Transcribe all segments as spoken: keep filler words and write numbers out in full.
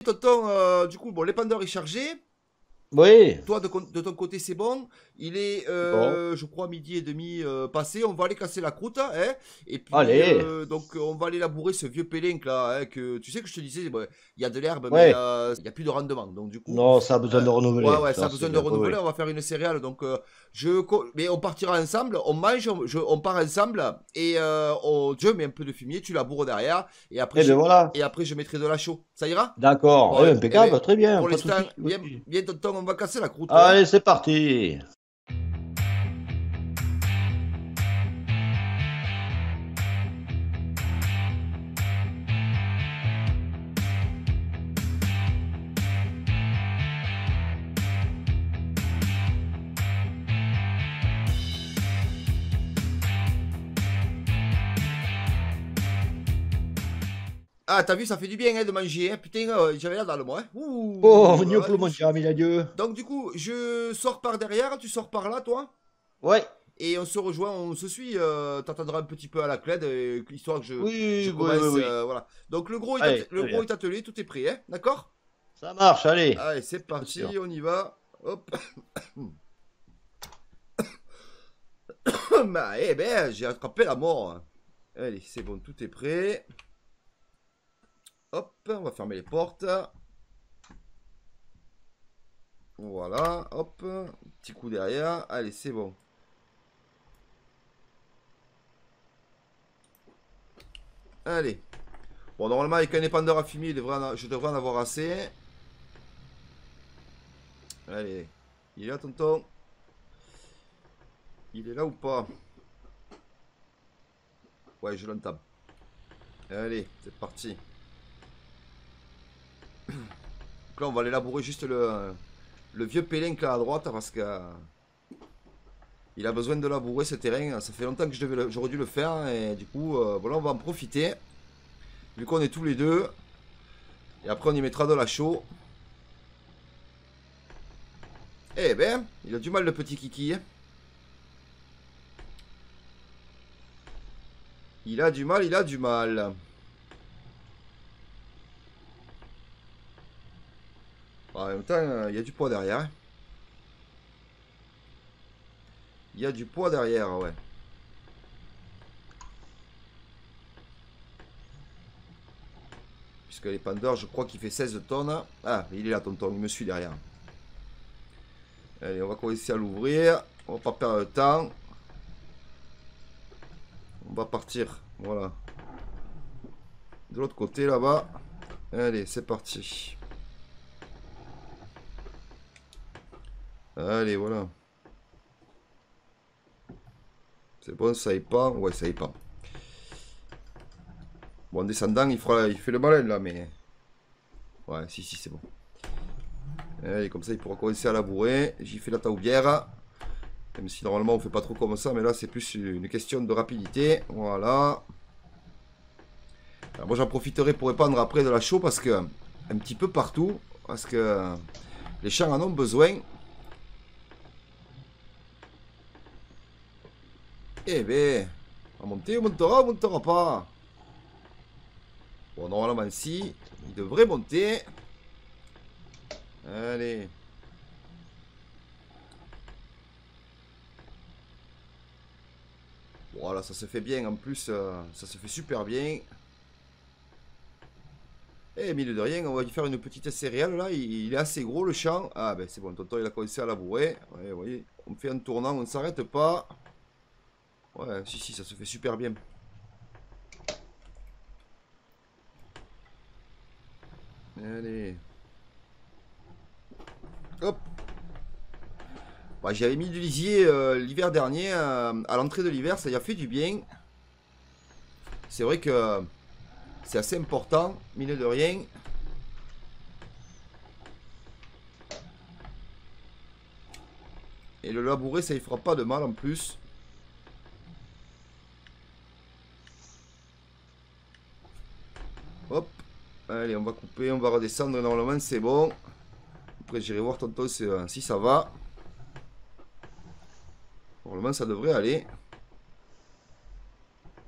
Tonton, euh, du coup, bon, l'épandeur est chargé. Oui. Toi, de, de ton côté, c'est bon. Il est, Bon. euh, je crois, midi et demi euh, passé. On va aller casser la croûte. Hein, et puis, Allez. euh, donc, on va aller labourer ce vieux pélinque là. Hein, que, tu sais que je te disais, bah, il y a de l'herbe, mais Ouais. euh, il n'y a plus de rendement. Donc, du coup, Non, ça a besoin euh, de ouais, renouveler. ouais, ça a Ça, c'est besoin de clair. Oui, renouveler. oui. On va faire une céréale. Donc, euh, je, mais on partira ensemble. On mange, on, je- on part ensemble. Et euh, on, je mets un peu de fumier. Tu laboures derrière. Et après, Eh bien j'y- voilà. et après, je mettrai de la chaux. Ça ira? D'accord. Bon, Eh eh bien, eh ben, impeccable. Très bien. pour Pas de l'instant, soucis. Pas de viens, soucis. viens, tonton, on va casser la croûte. Hein. Allez, c'est parti. Ah, t'as vu, ça fait du bien hein, de manger. Hein. Putain, euh, j'avais la dalle, moi. Hein. Oh, Ouh, venu ah, pour le il est mon chaud. ami, adieu. Donc, du coup, je sors par derrière, tu sors par là, toi. Ouais. Et on se rejoint, on se suit. Euh, T'attendras un petit peu à la clé, euh, histoire que je, je Oui, oui, oui, commence. oui. Euh, voilà. Donc, le gros, est Allez, atte- le très gros bien. est attelé, tout est prêt. Hein. D'accord? Ça marche, allez. Allez, c'est Bien sûr. parti, on y va. Hop. Bah, eh ben, j'ai attrapé la mort. Hein. Allez, c'est bon, tout est prêt. Hop, on va fermer les portes. Voilà, hop, petit coup derrière. Allez, c'est bon. Allez. Bon, normalement, avec un épandeur à fumier, il devrait en- je devrais en avoir assez. Allez. Il est là, tonton? Il est là ou pas? Ouais, je l'entame. Allez, c'est parti. Donc là, on va aller labourer juste le, le vieux pélinque là à droite parce que euh, il a besoin de labourer ce terrain. Ça fait longtemps que je devais le- j'aurais dû le faire et du coup, euh, voilà, on va en profiter. Vu qu'on est tous les deux. Et après, on y mettra de la chaux. Eh ben, il a du mal le petit kiki. Il a du mal, il a du mal. En même temps, euh, il y a du poids derrière. Hein. Il y a du poids derrière, ouais. Puisque l'épandeur, je crois qu'il fait seize tonnes. Ah, il est là, tonton, il me suit derrière. Allez, on va commencer à l'ouvrir. On va pas perdre de temps. On va partir, voilà. De l'autre côté, là-bas. Allez, c'est parti. Allez, voilà. C'est bon, ça y pas. Ouais, ça y pas. Bon, en descendant, il, fera, il fait le malin, là, mais... Ouais, si, si, c'est bon. Allez, comme ça, il pourra commencer à labourer. J'y fais la taubière. Même si normalement, on fait pas trop comme ça, mais là, c'est plus une question de rapidité. Voilà. Alors, moi, j'en profiterai pour épandre après de la chaux parce que... Un petit peu partout. Parce que... Les champs en ont besoin. Eh ben... On va monter, on montera, on montera pas. Bon, normalement, si. Il devrait monter. Allez. Voilà, ça se fait bien. En plus, euh, ça se fait super bien. Et mine de rien, on va y faire une petite céréale là. Il, il est assez gros le champ. Ah ben c'est bon, tonton il a commencé à labourer. Ouais, vous voyez, on fait un tournant, on ne s'arrête pas. Ouais, si, si, ça se fait super bien. Allez. Hop. Bah, j'avais mis du lisier euh, l'hiver dernier, euh, à l'entrée de l'hiver, ça y a fait du bien. C'est vrai que c'est assez important, mine de rien. Et le labourer, ça y fera pas de mal en plus. Hop. Allez, on va couper, on va redescendre. Normalement, c'est bon. Après, j'irai voir tonton si ça va. Normalement, ça devrait aller.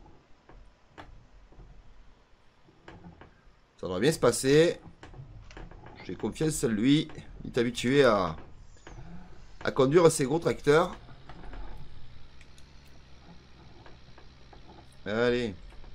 Ça devrait bien se passer. J'ai confiance en lui. Il est habitué à, à conduire ces gros tracteurs. Allez.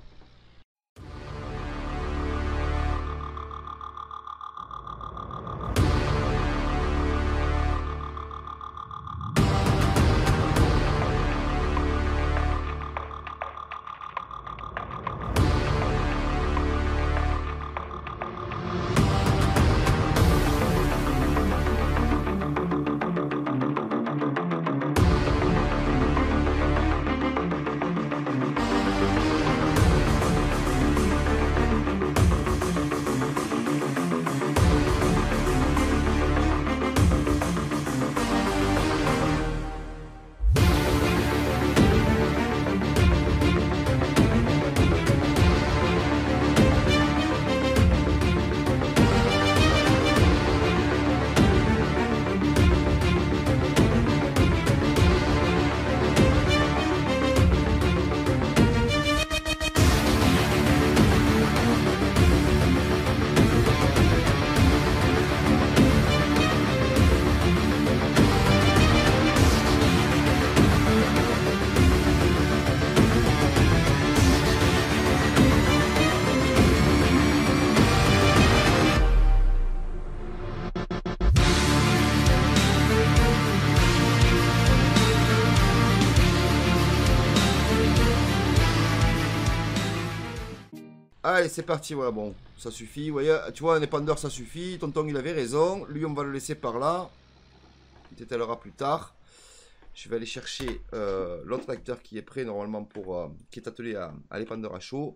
Allez, c'est parti, voilà, bon, ça suffit. Vous voyez, tu vois, un épandeur, ça suffit. Tonton, il avait raison. Lui, on va le laisser par là. Il t'étalera plus tard. Je vais aller chercher euh, l'autre tracteur qui est prêt, normalement, pour euh, qui est attelé à, à l'épandeur à chaud.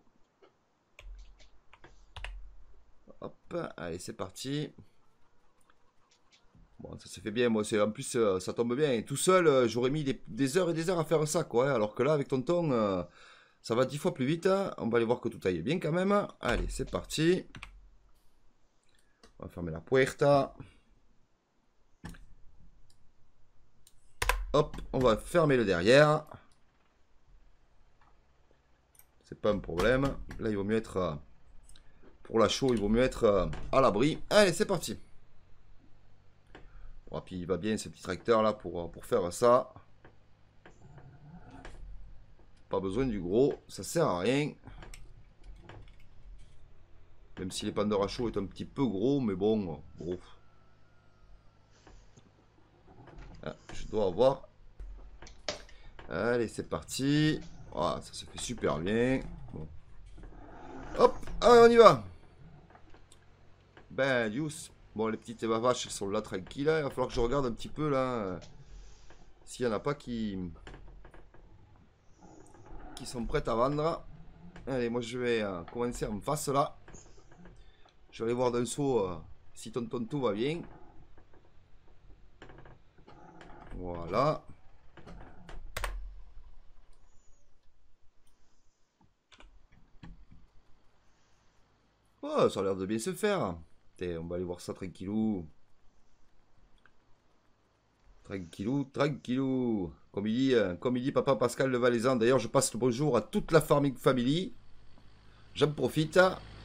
Hop, allez, c'est parti. Bon, ça se fait bien. Moi, c'est en plus, euh, ça tombe bien. Et tout seul, euh, j'aurais mis des, des heures et des heures à faire ça, quoi. Hein, alors que là, avec Tonton... Euh, ça va dix fois plus vite. On va aller voir que tout aille bien quand même. Allez, c'est parti. On va fermer la puerta. Hop, on va fermer le derrière. C'est pas un problème. Là, il vaut mieux être... Pour la chaux, il vaut mieux être à l'abri. Allez, c'est parti. Bon, puis il va bien ce petit tracteur là pour, pour faire ça. Pas besoin du gros, ça sert à rien. Même si l'épandeur à chaud est un petit peu gros, mais bon, bon. Ah, je dois avoir. Allez, c'est parti. Voilà, ça se fait super bien. Bon. Hop, allez, on y va. Ben, Dios. Bon, les petites vaches, elles sont là tranquilles. Il va falloir que je regarde un petit peu là. S'il n'y en a pas qui... qui sont prêtes à vendre. Allez, moi je vais euh, commencer en face là. Je vais aller voir d'un saut euh, si tonton tout va bien. Voilà. Oh, ça a l'air de bien se faire. T'es, on va aller voir ça tranquillou. Tranquillou, tranquillou. Comme il dit, euh, comme il dit papa Pascal de Valaisan. D'ailleurs, je passe le bonjour à toute la farming family. J'en profite.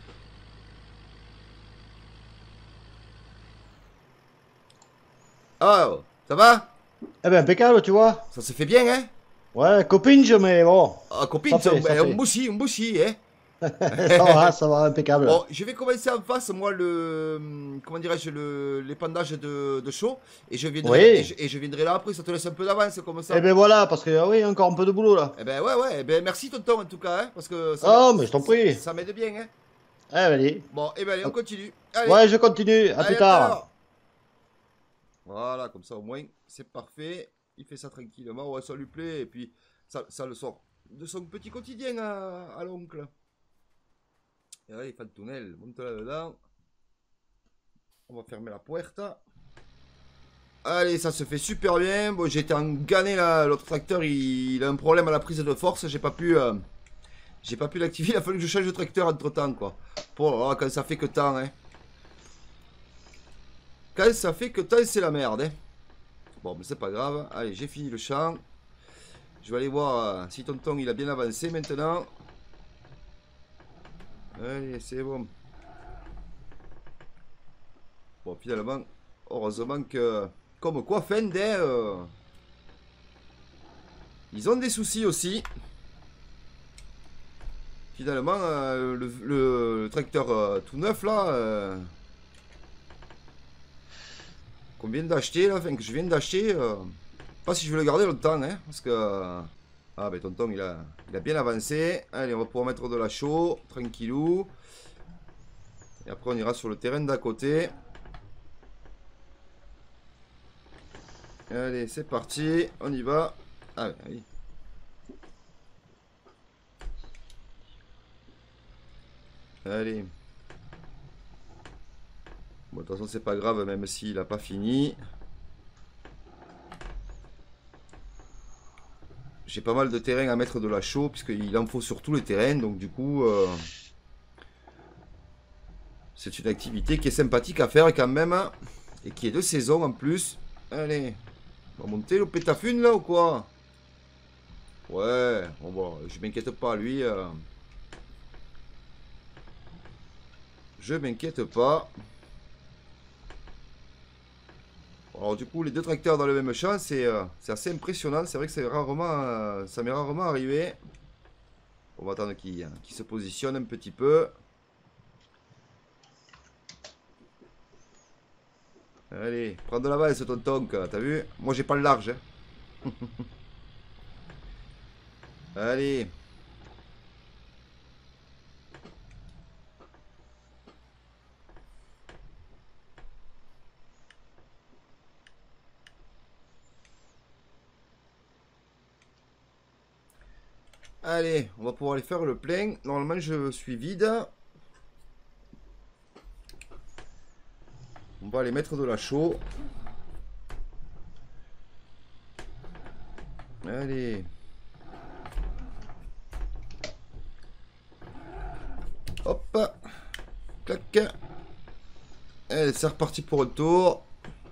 Ah, ça va? Eh ben, impeccable, tu vois. Ça se fait bien, hein? Ouais, copinge, mais bon. Ah, copine, Ça fait, ça, ça on fait. bouchit, on bouchit, hein? Ça va, ça va, impeccable. Bon, je vais commencer en face, moi, le. Comment dirais-je, le l'épandage de, de chaud. Et je, viendrai, Oui. et, je, et je viendrai là après, ça te laisse un peu d'avance, comme ça. Eh ben voilà, parce que ah oui, encore un peu de boulot là. Eh ben ouais, ouais, eh ben merci tonton en tout cas, hein, parce que ça Oh, m'aide- mais je t'en prie. Ça, ça m'aide bien, hein. Eh ben, allez. Bon, eh ben allez, on continue. Allez, Ouais, je continue. À allez, plus à tard. l'heure. Voilà, comme ça au moins, c'est parfait. Il fait ça tranquillement, ouais, ça lui plaît, et puis ça, ça le sort de son petit quotidien à, à l'oncle. Et là, il fait le tunnel, monte là-dedans. On va fermer la puerta. Allez, ça se fait super bien. Bon, j'étais en gané là, l'autre tracteur, il, il a un problème à la prise de force, j'ai pas pu... Euh, j'ai pas pu l'activer, il a fallu que je change de tracteur entre temps, quoi. Pour, oh, quand ça fait que tant, hein. Quand ça fait que tant, c'est la merde, hein. Bon, mais c'est pas grave. Allez, j'ai fini le champ. Je vais aller voir euh, si tonton il a bien avancé maintenant. Allez, c'est bon. Bon, finalement, heureusement que... Comme quoi, Fender... Euh, ils ont des soucis aussi. Finalement, euh, le, le, le tracteur euh, tout neuf, là... Euh, qu'on vient d'acheter, là, enfin, que je viens d'acheter... Euh, pas si je veux le garder longtemps, hein, parce que... Euh, ah, ben, tonton, il a, il a bien avancé. Allez, on va pouvoir mettre de la chaux, tranquillou. Et après, on ira sur le terrain d'à côté. Allez, c'est parti. On y va. Ah, oui. Allez. Bon, de toute façon, c'est pas grave, même s'il n'a pas fini. J'ai pas mal de terrain à mettre de la chaux, puisqu'il en faut sur tous les terrains. Donc, du coup, euh, c'est une activité qui est sympathique à faire quand même. Et qui est de saison en plus. Allez. On va monter le pétafune là ou quoi? Ouais, bon, bon, je m'inquiète pas, lui. Euh, je m'inquiète pas. Alors du coup, les deux tracteurs dans le même champ, c'est euh, assez impressionnant. C'est vrai que c'est rarement, euh, ça m'est rarement arrivé. On va attendre qu'il qu'il se positionne un petit peu. Allez, prends de l'avance, tonton, t'as vu? Moi, j'ai pas le large. Hein. Allez. Allez, on va pouvoir aller faire le plein. Normalement, je suis vide. On va aller mettre de la chaux. Allez. Hop. Clac. Allez, c'est reparti pour un tour.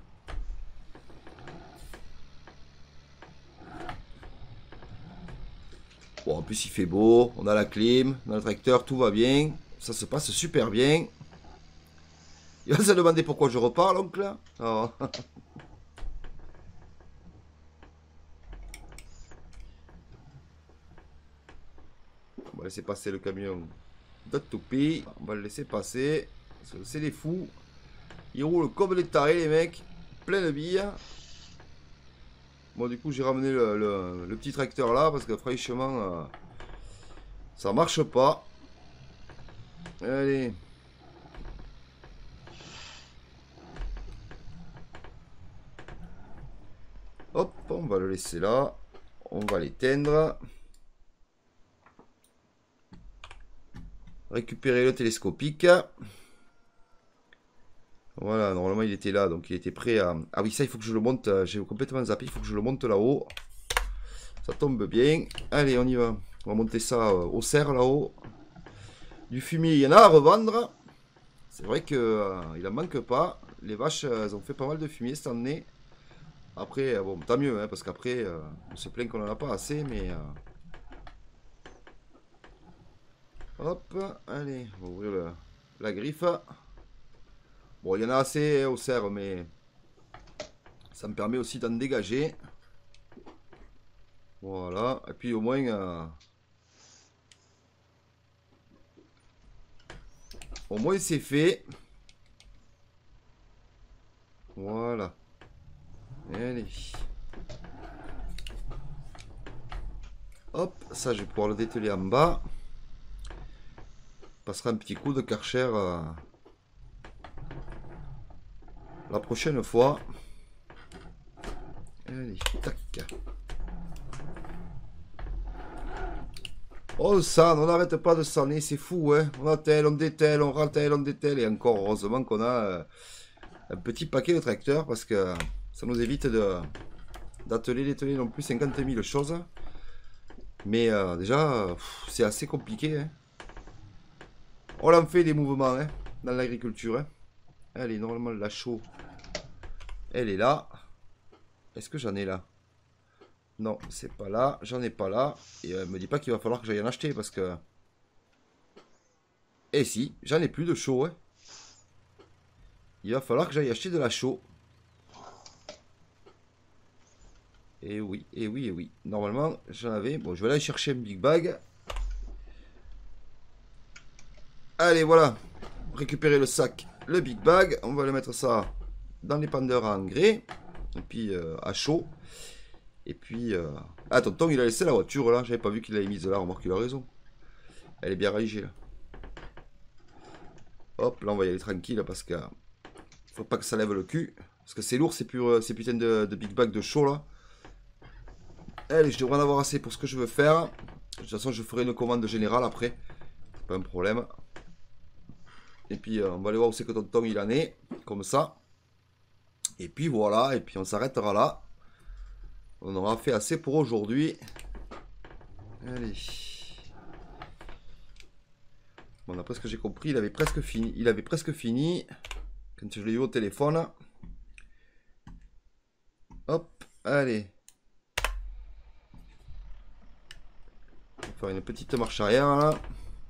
Bon, en plus il fait beau, on a la clim, on a le tracteur, tout va bien. Ça se passe super bien. Il va se demander pourquoi je repars, l'oncle. Oh. On va laisser passer le camion de toupie. On va le laisser passer. C'est des fous. Ils roulent comme des tarés, les mecs. Plein de billes. Bon, du coup, j'ai ramené le, le, le petit tracteur là parce que franchement, euh, ça marche pas. Allez. Hop, on va le laisser là. On va l'éteindre. Récupérer le télescopique. Voilà, normalement il était là, donc il était prêt à... Ah oui, ça il faut que je le monte, j'ai complètement zappé, il faut que je le monte là-haut. Ça tombe bien. Allez, on y va. On va monter ça au cerf là-haut. Du fumier, il y en a à revendre. C'est vrai qu'il euh, en manque pas. Les vaches, elles ont fait pas mal de fumier cette année. Après, bon, tant mieux, hein, parce qu'après, euh, on se plaint qu'on en a pas assez, mais... Euh... Hop, allez, on va ouvrir le, la griffe. Bon, il y en a assez au cerf, mais ça me permet aussi d'en dégager. Voilà, et puis au moins... Euh... Au moins c'est fait. Voilà. Allez. Hop, ça je vais pouvoir le dételer en bas. Passera un petit coup de Karcher euh, la prochaine fois. Allez, tac. Oh ça, on n'arrête pas de s'ennuyer, c'est fou, hein. On attelle, on dételle, on ratelle, on dételle. Et encore, heureusement qu'on a euh, un petit paquet de tracteurs parce que ça nous évite de d'atteler, dételer non plus cinquante mille choses. Mais euh, déjà, c'est assez compliqué, hein. On en fait des mouvements, hein, dans l'agriculture. Hein. Allez, normalement, la chaux, elle est là. Est-ce que j'en ai là? Non, c'est pas là. J'en ai pas là. Et euh, me dis pas qu'il va falloir que j'aille en acheter parce que... Eh si, j'en ai plus de chaux, hein. il va falloir que j'aille acheter de la chaux. Et oui, et oui, et oui. Normalement, j'en avais. Bon, je vais aller chercher un big bag. Allez, voilà. Récupérer le sac, le big bag. On va le mettre ça dans l'épandeur à engrais. Et puis euh, à chaud. Et puis... Euh... Ah, tonton, il a laissé la voiture là. J'avais pas vu qu'il l'avait mise là. Remarque, il a raison. Elle est bien rangée là. Hop, là on va y aller tranquille parce que... Faut pas que ça lève le cul. Parce que c'est lourd ces, pur... ces putains de, de big bag de chaud là. Allez, je devrais en avoir assez pour ce que je veux faire. De toute façon, je ferai une commande générale après. C'est pas un problème. Et puis, euh, on va aller voir où c'est que tonton il en est. Comme ça. Et puis voilà. Et puis, on s'arrêtera là. On aura fait assez pour aujourd'hui. Allez. Bon, d'après ce que j'ai compris, il avait presque fini. Il avait presque fini. Quand je l'ai eu au téléphone. Hop. Allez. On va faire une petite marche arrière là.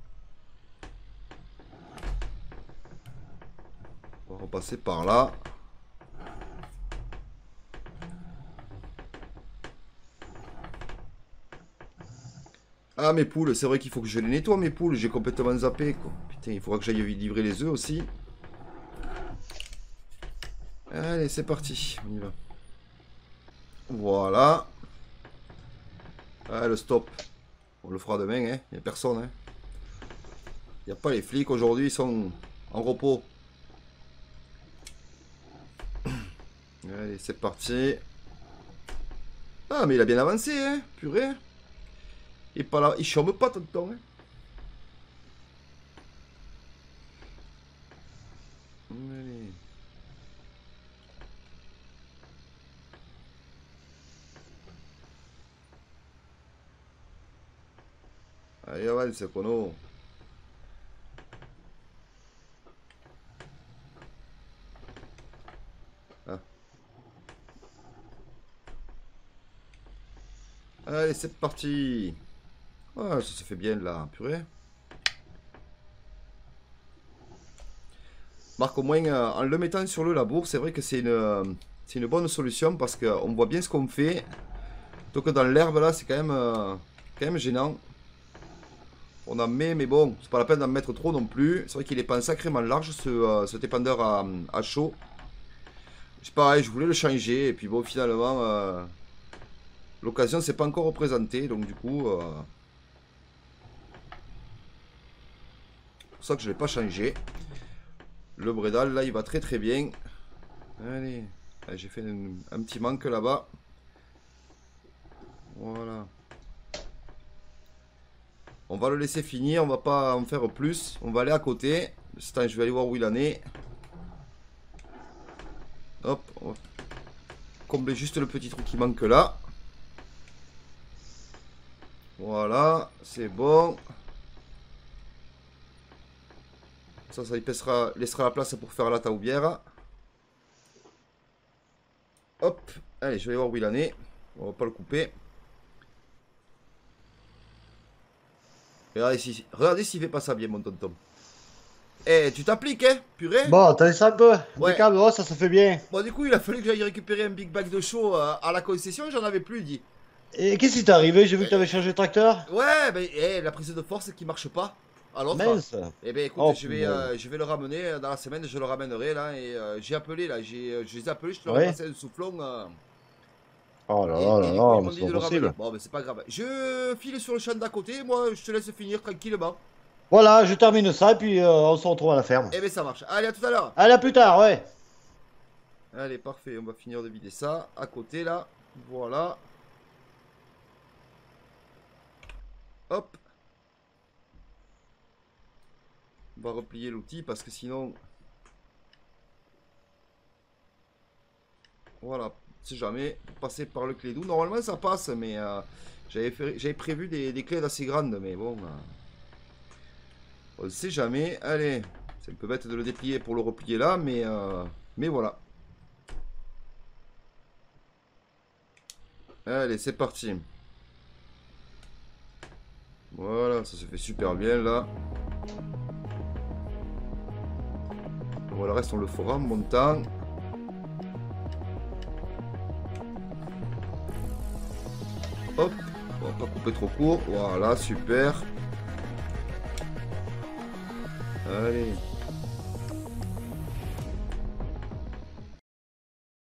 On va repasser par là. Ah, mes poules, c'est vrai qu'il faut que je les nettoie, mes poules. J'ai complètement zappé, quoi. Putain, il faudra que j'aille livrer les œufs aussi. Allez, c'est parti. On y va. Voilà. Ah, le stop. On le fera demain, hein. Il n'y a personne, hein. Il n'y a pas les flics aujourd'hui, ils sont en repos. Allez, c'est parti. Ah, mais il a bien avancé, hein. Purée. Il est pas là, il chôme pas tout le temps. Hein. Allez. Allez, avance, Kono. Ah. Allez, c'est parti. Ah, ça se fait bien là, purée. Marc, au moins, euh, en le mettant sur le labour, c'est vrai que c'est une, euh, c'est une bonne solution parce qu'on voit bien ce qu'on fait. Donc dans l'herbe là, c'est quand même, euh, quand même gênant. On en met, mais bon, c'est pas la peine d'en mettre trop non plus. C'est vrai qu'il est pas sacrément large ce, euh, cet épandeur à, à chaud. C'est pareil, je voulais le changer et puis bon, finalement, euh, l'occasion s'est pas encore représentée, donc du coup... Euh, c'est pour ça que je l'ai pas changé. Le brédal, là, il va très très bien. Allez, j'ai fait un, un petit manque là-bas. Voilà. On va le laisser finir, on va pas en faire plus. On va aller à côté. Ce temps, je vais aller voir où il en est. Hop, on va combler juste le petit truc qui manque là. Voilà, c'est bon. Ça, ça épaissera, laissera la place pour faire la taoubière. Hop, allez, je vais voir où il en est. On va pas le couper. Regardez s'il regardez s'il fait pas ça bien, mon tonton. Eh, tu t'appliques, hein, purée. Bon, t'as ça un peu. Ouais. Impeccable, oh, ça se fait bien. Bon, du coup, il a fallu que j'aille récupérer un big bag de chaud euh, à la concession. J'en avais plus, il dit. Et qu'est-ce qui t'est arrivé? J'ai vu que t'avais changé de tracteur. Ouais, ben, eh, la prise de force qui marche pas. À l'autre. Mince. Eh ben, écoute, Oh, je, vais, euh, je vais le ramener dans la semaine. Je le ramènerai là. Et euh, j'ai appelé là. J'ai, je les ai appelés. Je te leur ai Ouais. passé un soufflon. Euh, Oh là et, là et là du là, coup, ils mais m'ont c'est dit pas de le ramener. possible. Bon, ben, c'est pas grave. Je file sur le champ d'à côté. Moi, je te laisse finir tranquillement. Voilà, je termine ça et puis euh, on se retrouve à la ferme. Eh ben, ça marche. Allez, à tout à l'heure. Allez, à plus tard, ouais. Allez, parfait. On va finir de vider ça. À côté là. Voilà. Hop. On va replier l'outil parce que sinon... Voilà, si jamais, passer par le clé doux. Normalement ça passe, mais euh, j'avais prévu des, des clés assez grandes, mais bon... Euh, on ne sait jamais. Allez, c'est un peu bête de le déplier pour le replier là, mais, euh, mais voilà. Allez, c'est parti. Voilà, ça se fait super bien là. Bon, le reste, on le fera en montant. Hop, on va pas couper trop court. Voilà, super. Allez.